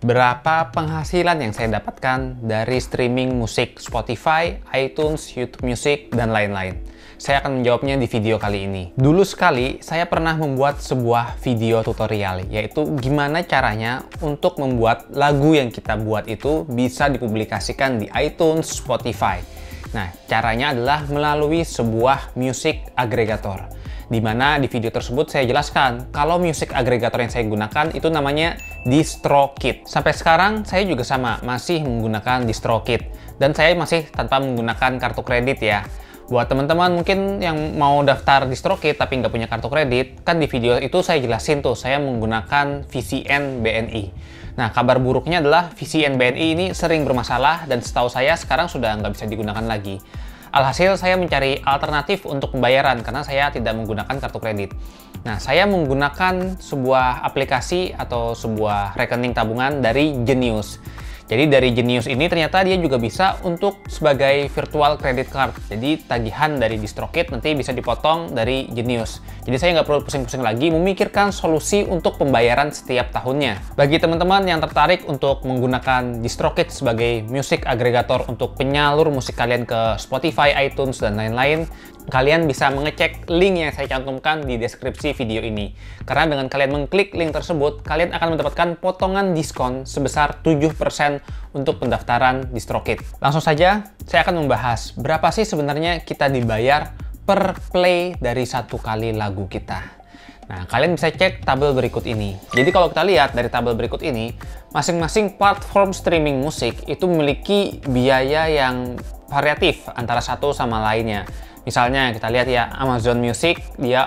Berapa penghasilan yang saya dapatkan dari streaming musik Spotify, iTunes, YouTube Music, dan lain-lain? Saya akan menjawabnya di video kali ini. Dulu sekali, saya pernah membuat sebuah video tutorial, yaitu gimana caranya untuk membuat lagu yang kita buat itu bisa dipublikasikan di iTunes, Spotify. Nah, caranya adalah melalui sebuah music aggregator. Di mana di video tersebut saya jelaskan kalau music aggregator yang saya gunakan itu namanya DistroKid. Sampai sekarang saya juga sama, masih menggunakan DistroKid. Dan saya masih tanpa menggunakan kartu kredit ya. Buat teman-teman mungkin yang mau daftar DistroKid tapi nggak punya kartu kredit, kan di video itu saya jelasin tuh, saya menggunakan VCN BNI. Nah, kabar buruknya adalah VCN BNI ini sering bermasalah dan setahu saya sekarang sudah nggak bisa digunakan lagi. Alhasil saya mencari alternatif untuk pembayaran karena saya tidak menggunakan kartu kredit. Nah, saya menggunakan sebuah aplikasi atau sebuah rekening tabungan dari Genius. Jadi dari Genius ini ternyata dia juga bisa untuk sebagai virtual credit card. Jadi tagihan dari DistroKid nanti bisa dipotong dari Genius. Jadi saya nggak perlu pusing-pusing lagi memikirkan solusi untuk pembayaran setiap tahunnya. Bagi teman-teman yang tertarik untuk menggunakan DistroKid sebagai music aggregator untuk penyalur musik kalian ke Spotify, iTunes, dan lain-lain, kalian bisa mengecek link yang saya cantumkan di deskripsi video ini. Karena dengan kalian mengklik link tersebut, kalian akan mendapatkan potongan diskon sebesar 7% untuk pendaftaran DistroKid. Langsung saja, saya akan membahas berapa sih sebenarnya kita dibayar per play dari satu kali lagu kita. Nah, kalian bisa cek tabel berikut ini. Jadi kalau kita lihat dari tabel berikut ini, masing-masing platform streaming musik itu memiliki biaya yang variatif antara satu sama lainnya. Misalnya kita lihat ya, Amazon Music dia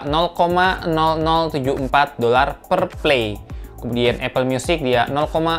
$0,0074 per play. Kemudian Apple Music dia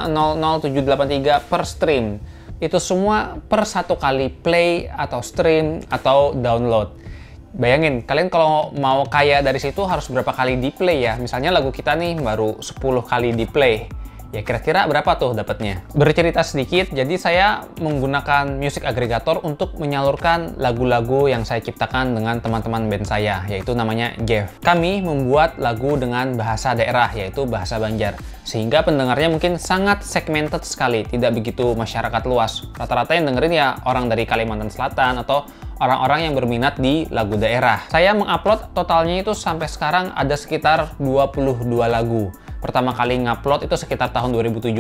0,00783 per stream. Itu semua per satu kali play atau stream atau download. Bayangin, kalian kalau mau kaya dari situ harus berapa kali di play ya? Misalnya lagu kita nih baru 10 kali di play. Ya kira-kira berapa tuh dapatnya? Bercerita sedikit, jadi saya menggunakan music aggregator untuk menyalurkan lagu-lagu yang saya ciptakan dengan teman-teman band saya, yaitu namanya Jeff. Kami membuat lagu dengan bahasa daerah, yaitu bahasa Banjar. Sehingga pendengarnya mungkin sangat segmented sekali, tidak begitu masyarakat luas. Rata-rata yang dengerin ya orang dari Kalimantan Selatan atau orang-orang yang berminat di lagu daerah. Saya mengupload totalnya itu sampai sekarang ada sekitar 22 lagu. Pertama kali ngupload itu sekitar tahun 2017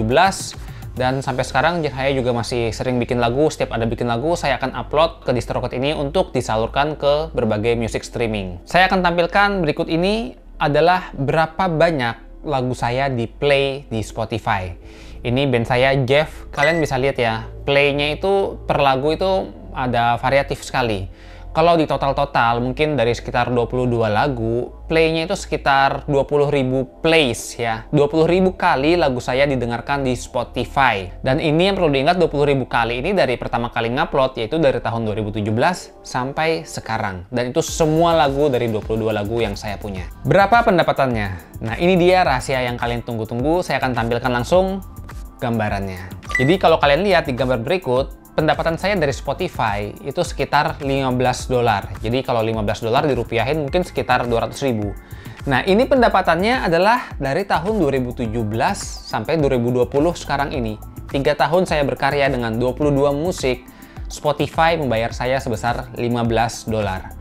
dan sampai sekarang saya juga masih sering bikin lagu. Setiap ada bikin lagu saya akan upload ke DistroKid ini untuk disalurkan ke berbagai music streaming. Saya akan tampilkan berikut ini adalah berapa banyak lagu saya di play di Spotify. Ini band saya Jeff, kalian bisa lihat ya, playnya itu per lagu itu ada variatif sekali. Kalau di total-total mungkin dari sekitar 22 lagu, playnya itu sekitar 20.000 plays ya. 20.000 kali lagu saya didengarkan di Spotify. Dan ini yang perlu diingat, 20.000 kali ini dari pertama kali ngupload, yaitu dari tahun 2017 sampai sekarang. Dan itu semua lagu dari 22 lagu yang saya punya. Berapa pendapatannya? Nah, ini dia rahasia yang kalian tunggu-tunggu. Saya akan tampilkan langsung gambarannya. Jadi kalau kalian lihat di gambar berikut, pendapatan saya dari Spotify itu sekitar $15. Jadi kalau $15 dirupiahin mungkin sekitar 200.000. Nah, ini pendapatannya adalah dari tahun 2017 sampai 2020 sekarang ini. 3 tahun saya berkarya dengan 22 musik, Spotify membayar saya sebesar $15.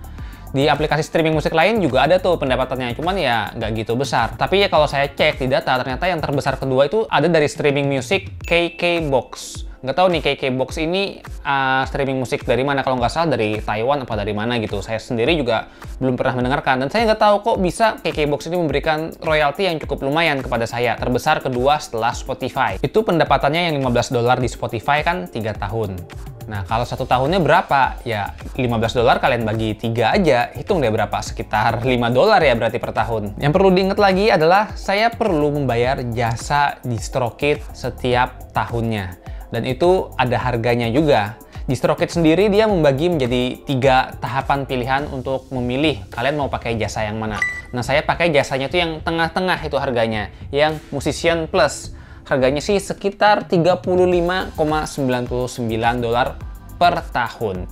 Di aplikasi streaming musik lain juga ada tuh pendapatannya, cuman ya nggak gitu besar. Tapi ya kalau saya cek di data, ternyata yang terbesar kedua itu ada dari streaming musik KKBOX. Nggak tahu nih KKBOX ini streaming musik dari mana, kalau nggak salah dari Taiwan apa dari mana gitu. Saya sendiri juga belum pernah mendengarkan dan saya nggak tahu kok bisa KKBOX ini memberikan royalti yang cukup lumayan kepada saya, terbesar kedua setelah Spotify. Itu pendapatannya yang $15 di Spotify kan 3 tahun. Nah, kalau 1 tahunnya berapa? Ya $15 kalian bagi 3 aja, hitung deh berapa, sekitar $5 ya berarti per tahun. Yang perlu diingat lagi adalah saya perlu membayar jasa DistroKid setiap tahunnya. Dan itu ada harganya juga. DistroKid sendiri dia membagi menjadi 3 tahapan pilihan untuk memilih kalian mau pakai jasa yang mana. Nah, saya pakai jasanya itu yang tengah-tengah itu harganya, yang Musician Plus. Harganya sih sekitar $35,99 per tahun.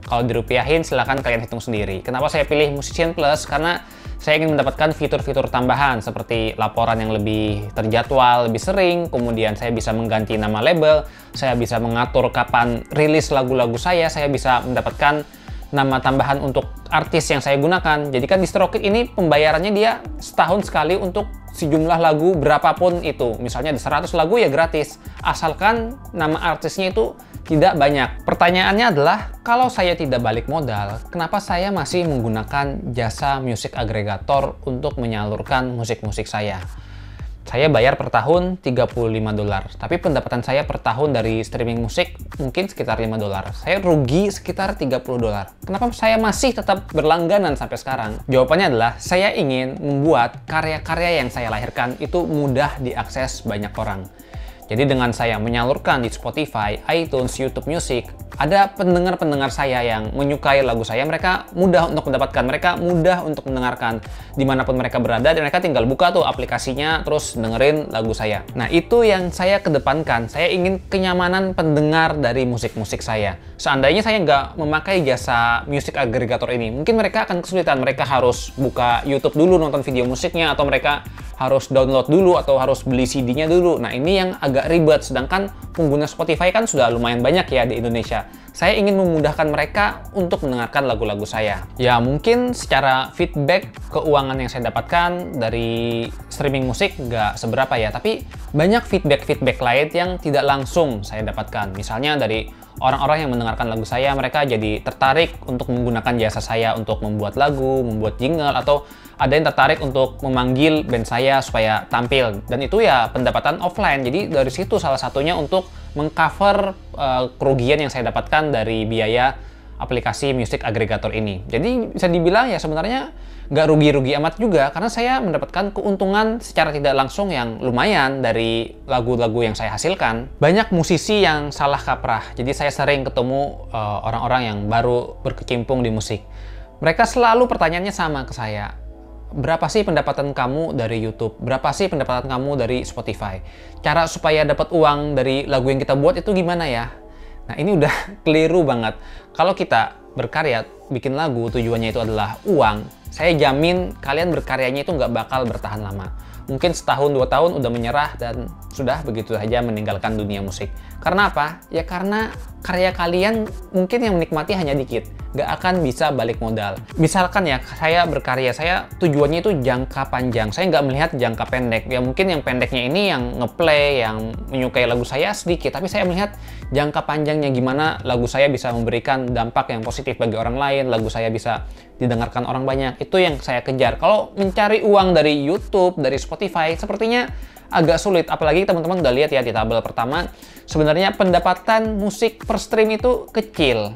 Kalau dirupiahin, silahkan kalian hitung sendiri. Kenapa saya pilih Musician Plus? Karena saya ingin mendapatkan fitur-fitur tambahan seperti laporan yang lebih terjadwal, lebih sering, kemudian saya bisa mengganti nama label, saya bisa mengatur kapan rilis lagu-lagu saya bisa mendapatkan nama tambahan untuk artis yang saya gunakan. Jadi kan DistroKid ini pembayarannya dia setahun sekali untuk sejumlah lagu berapapun itu. Misalnya ada 100 lagu ya gratis, asalkan nama artisnya itu tidak banyak. Pertanyaannya adalah, kalau saya tidak balik modal, kenapa saya masih menggunakan jasa music aggregator untuk menyalurkan musik-musik saya? Saya bayar per tahun $35, tapi pendapatan saya per tahun dari streaming musik mungkin sekitar $5. Saya rugi sekitar $30. Kenapa saya masih tetap berlangganan sampai sekarang? Jawabannya adalah, saya ingin membuat karya-karya yang saya lahirkan itu mudah diakses banyak orang. Jadi dengan saya menyalurkan di Spotify, iTunes, YouTube Music, ada pendengar-pendengar saya yang menyukai lagu saya, mereka mudah untuk mendapatkan, mereka mudah untuk mendengarkan dimanapun mereka berada, dan mereka tinggal buka tuh aplikasinya, terus dengerin lagu saya. Nah, itu yang saya kedepankan. Saya ingin kenyamanan pendengar dari musik-musik saya. Seandainya saya nggak memakai jasa music aggregator ini, mungkin mereka akan kesulitan. Mereka harus buka YouTube dulu, nonton video musiknya, atau mereka harus download dulu, atau harus beli CD-nya dulu. Nah, ini yang agak ribet, sedangkan pengguna Spotify kan sudah lumayan banyak ya di Indonesia. Saya ingin memudahkan mereka untuk mendengarkan lagu-lagu saya. Ya, mungkin secara feedback keuangan yang saya dapatkan dari streaming musik nggak seberapa ya, tapi banyak feedback-feedback lain yang tidak langsung saya dapatkan. Misalnya dari orang-orang yang mendengarkan lagu saya, mereka jadi tertarik untuk menggunakan jasa saya untuk membuat lagu, membuat jingle, atau ada yang tertarik untuk memanggil band saya supaya tampil. Dan itu ya pendapatan offline. Jadi dari situ salah satunya untuk mengcover kerugian yang saya dapatkan dari biaya aplikasi music aggregator ini. Jadi bisa dibilang ya sebenarnya nggak rugi-rugi amat juga, karena saya mendapatkan keuntungan secara tidak langsung yang lumayan dari lagu-lagu yang saya hasilkan. Banyak musisi yang salah kaprah, jadi saya sering ketemu orang-orang yang baru berkecimpung di musik. Mereka selalu pertanyaannya sama ke saya, berapa sih pendapatan kamu dari YouTube? Berapa sih pendapatan kamu dari Spotify? Cara supaya dapat uang dari lagu yang kita buat itu gimana ya? Nah, ini udah keliru banget. Kalau kita berkarya, bikin lagu, tujuannya itu adalah uang, saya jamin kalian berkaryanya itu nggak bakal bertahan lama. Mungkin setahun, 2 tahun udah menyerah dan sudah begitu saja meninggalkan dunia musik. Karena apa? Ya karena karya kalian mungkin yang menikmati hanya dikit, nggak akan bisa balik modal. Misalkan ya, saya berkarya, saya tujuannya itu jangka panjang, saya nggak melihat jangka pendek. Ya mungkin yang pendeknya ini yang ngeplay, yang menyukai lagu saya sedikit, tapi saya melihat jangka panjangnya gimana lagu saya bisa memberikan dampak yang positif bagi orang lain, lagu saya bisa didengarkan orang banyak. Itu yang saya kejar. Kalau mencari uang dari YouTube, dari Spotify, sepertinya agak sulit. Apalagi teman-teman udah lihat ya di tabel pertama, sebenarnya pendapatan musik per stream itu kecil.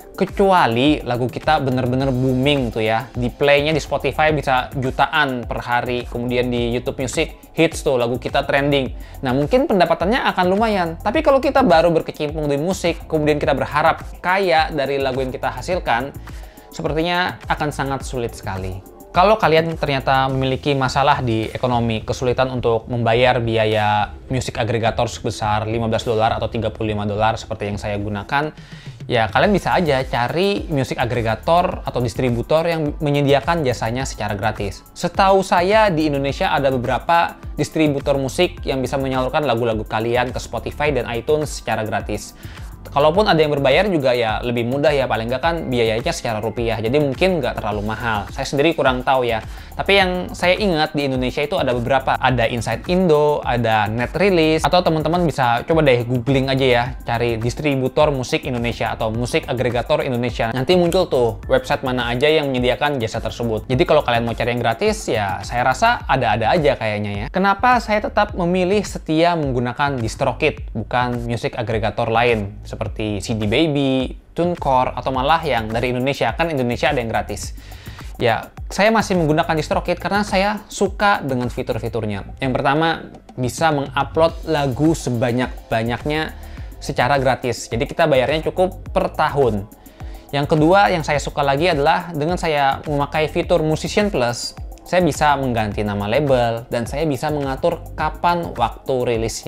Kecuali lagu kita bener-bener booming tuh ya. Di play-nya di Spotify bisa jutaan per hari. Kemudian di YouTube Music hits tuh, lagu kita trending. Nah, mungkin pendapatannya akan lumayan. Tapi kalau kita baru berkecimpung di musik, kemudian kita berharap kaya dari lagu yang kita hasilkan, sepertinya akan sangat sulit sekali. Kalau kalian ternyata memiliki masalah di ekonomi, kesulitan untuk membayar biaya music aggregator sebesar $15 atau $35 seperti yang saya gunakan, ya kalian bisa aja cari music aggregator atau distributor yang menyediakan jasanya secara gratis. Setahu saya di Indonesia ada beberapa distributor musik yang bisa menyalurkan lagu-lagu kalian ke Spotify dan iTunes secara gratis. Kalaupun ada yang berbayar juga ya lebih mudah ya, paling nggak kan biayanya secara rupiah, jadi mungkin nggak terlalu mahal. Saya sendiri kurang tahu ya, tapi yang saya ingat di Indonesia itu ada beberapa, ada Inside Indo, ada Net Release, atau teman-teman bisa coba deh googling aja ya, cari distributor musik Indonesia atau musik agregator Indonesia. Nanti muncul tuh website mana aja yang menyediakan jasa tersebut. Jadi kalau kalian mau cari yang gratis ya saya rasa ada-ada aja kayaknya ya. Kenapa saya tetap memilih setia menggunakan DistroKid bukan musik agregator lain seperti CD Baby, TuneCore, atau malah yang dari Indonesia, kan Indonesia ada yang gratis. Ya, saya masih menggunakan DistroKid karena saya suka dengan fitur-fiturnya. Yang pertama, bisa mengupload lagu sebanyak-banyaknya secara gratis. Jadi kita bayarnya cukup per tahun. Yang kedua, yang saya suka lagi adalah dengan saya memakai fitur Musician Plus, saya bisa mengganti nama label dan saya bisa mengatur kapan waktu rilisnya.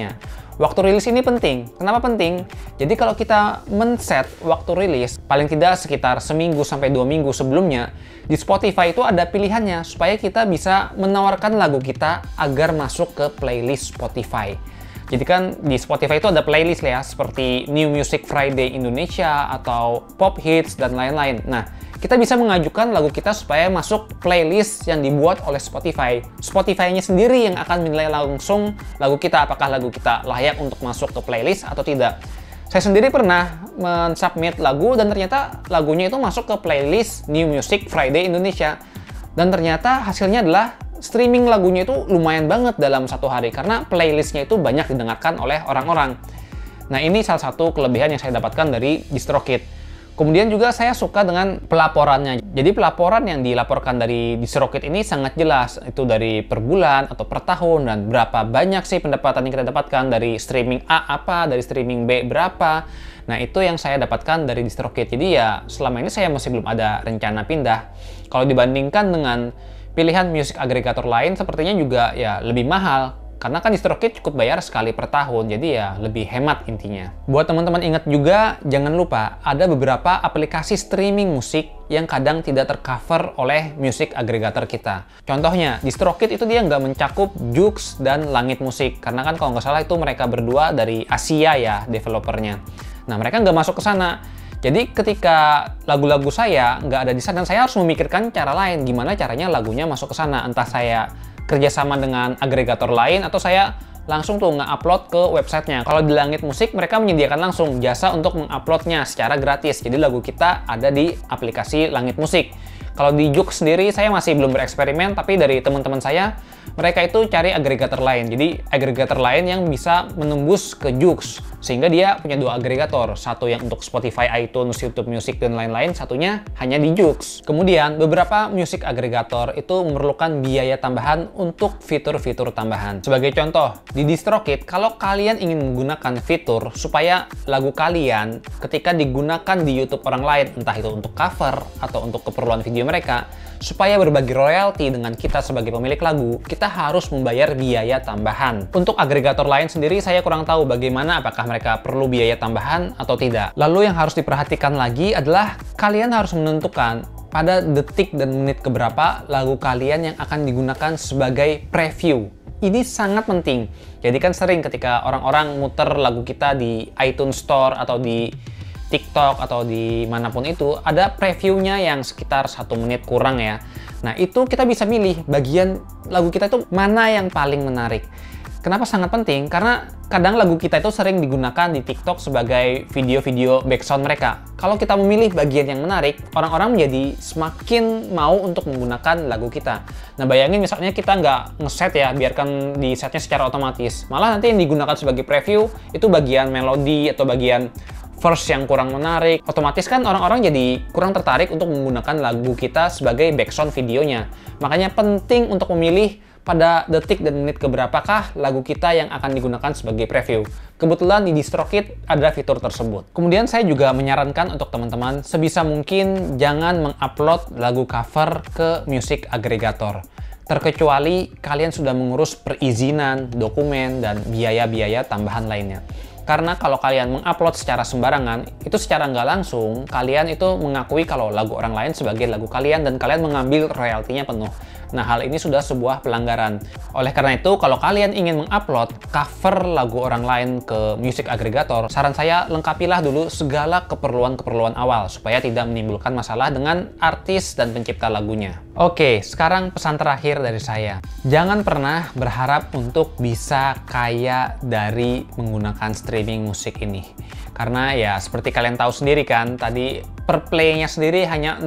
Waktu rilis ini penting. Kenapa penting? Jadi kalau kita men-set waktu rilis, paling tidak sekitar seminggu sampai 2 minggu sebelumnya, di Spotify itu ada pilihannya supaya kita bisa menawarkan lagu kita agar masuk ke playlist Spotify. Jadi kan di Spotify itu ada playlist ya, seperti New Music Friday Indonesia atau Pop Hits dan lain-lain. Nah, kita bisa mengajukan lagu kita supaya masuk playlist yang dibuat oleh Spotify. Spotify-nya sendiri yang akan menilai langsung lagu kita, apakah lagu kita layak untuk masuk ke playlist atau tidak. Saya sendiri pernah men-submit lagu dan ternyata lagunya itu masuk ke playlist New Music Friday Indonesia. Dan ternyata hasilnya adalah streaming lagunya itu lumayan banget dalam 1 hari karena playlistnya itu banyak didengarkan oleh orang-orang. Nah, ini salah satu kelebihan yang saya dapatkan dari DistroKid. Kemudian juga saya suka dengan pelaporannya. Jadi pelaporan yang dilaporkan dari DistroKid ini sangat jelas. Itu dari per bulan atau per tahun dan berapa banyak sih pendapatan yang kita dapatkan dari streaming A apa, dari streaming B berapa. Nah, itu yang saya dapatkan dari DistroKid. Jadi ya selama ini saya masih belum ada rencana pindah. Kalau dibandingkan dengan pilihan musik agregator lain sepertinya juga ya lebih mahal. Karena kan DistroKid cukup bayar sekali per tahun, jadi ya lebih hemat intinya. Buat teman-teman ingat juga, jangan lupa ada beberapa aplikasi streaming musik yang kadang tidak tercover oleh musik agregator kita. Contohnya, DistroKid itu dia nggak mencakup Joox dan Langit Musik, karena kan kalau nggak salah itu mereka berdua dari Asia ya developernya. Nah, mereka nggak masuk ke sana. Jadi ketika lagu-lagu saya nggak ada di sana, saya harus memikirkan cara lain, gimana caranya lagunya masuk ke sana. Entah saya kerjasama dengan agregator lain atau saya langsung tuh nge-upload ke websitenya. Kalau di Langit Musik mereka menyediakan langsung jasa untuk menguploadnya secara gratis. Jadi lagu kita ada di aplikasi Langit Musik. Kalau di Joox sendiri saya masih belum bereksperimen, tapi dari teman-teman saya mereka itu cari agregator lain. Jadi agregator lain yang bisa menembus ke Joox. Sehingga dia punya 2 agregator. Satu yang untuk Spotify, iTunes, YouTube Music, dan lain-lain. Satunya hanya di Joox. Kemudian beberapa musik agregator itu memerlukan biaya tambahan untuk fitur-fitur tambahan. Sebagai contoh, di DistroKid, kalau kalian ingin menggunakan fitur supaya lagu kalian ketika digunakan di YouTube orang lain, entah itu untuk cover atau untuk keperluan video mereka, supaya berbagi royalti dengan kita sebagai pemilik lagu, kita harus membayar biaya tambahan. Untuk agregator lain sendiri, saya kurang tahu bagaimana, apakah mereka perlu biaya tambahan atau tidak. Lalu yang harus diperhatikan lagi adalah kalian harus menentukan pada detik dan menit keberapa lagu kalian yang akan digunakan sebagai preview. Ini sangat penting. Jadi kan sering ketika orang-orang muter lagu kita di iTunes Store atau di TikTok atau di manapun itu, ada previewnya yang sekitar 1 menit kurang ya. Nah, itu kita bisa milih bagian lagu kita itu mana yang paling menarik. Kenapa sangat penting? Karena kadang lagu kita itu sering digunakan di TikTok sebagai video-video background mereka. Kalau kita memilih bagian yang menarik, orang-orang menjadi semakin mau untuk menggunakan lagu kita. Nah, bayangin misalnya kita nggak ngeset ya, biarkan di setnya secara otomatis. Malah nanti yang digunakan sebagai preview itu bagian melodi atau bagian verse yang kurang menarik, otomatis kan orang-orang jadi kurang tertarik untuk menggunakan lagu kita sebagai background videonya. Makanya penting untuk memilih pada detik dan menit keberapakah lagu kita yang akan digunakan sebagai preview. Kebetulan di DistroKid ada fitur tersebut. Kemudian saya juga menyarankan untuk teman-teman sebisa mungkin jangan mengupload lagu cover ke music agregator. Terkecuali kalian sudah mengurus perizinan, dokumen, dan biaya-biaya tambahan lainnya. Karena kalau kalian mengupload secara sembarangan, itu secara nggak langsung, kalian itu mengakui kalau lagu orang lain sebagai lagu kalian dan kalian mengambil royaltinya penuh. Nah, hal ini sudah sebuah pelanggaran. Oleh karena itu, kalau kalian ingin mengupload cover lagu orang lain ke music agregator, saran saya lengkapilah dulu segala keperluan-keperluan awal supaya tidak menimbulkan masalah dengan artis dan pencipta lagunya. Oke, sekarang pesan terakhir dari saya. Jangan pernah berharap untuk bisa kaya dari menggunakan streaming musik ini. Karena ya seperti kalian tahu sendiri kan, tadi per play-nya sendiri hanya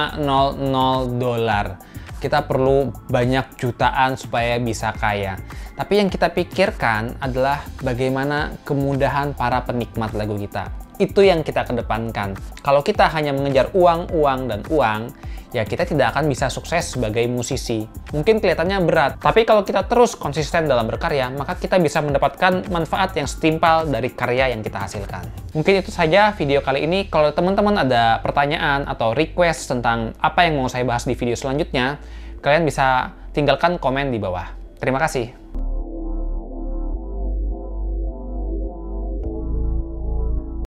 $0,00. Kita perlu banyak jutaan supaya bisa kaya. Tapi yang kita pikirkan adalah bagaimana kemudahan para penikmat lagu kita. Itu yang kita kedepankan. Kalau kita hanya mengejar uang, dan uang, ya kita tidak akan bisa sukses sebagai musisi. Mungkin kelihatannya berat, tapi kalau kita terus konsisten dalam berkarya, maka kita bisa mendapatkan manfaat yang setimpal dari karya yang kita hasilkan. Mungkin itu saja video kali ini. Kalau teman-teman ada pertanyaan atau request tentang apa yang mau saya bahas di video selanjutnya, kalian bisa tinggalkan komen di bawah. Terima kasih.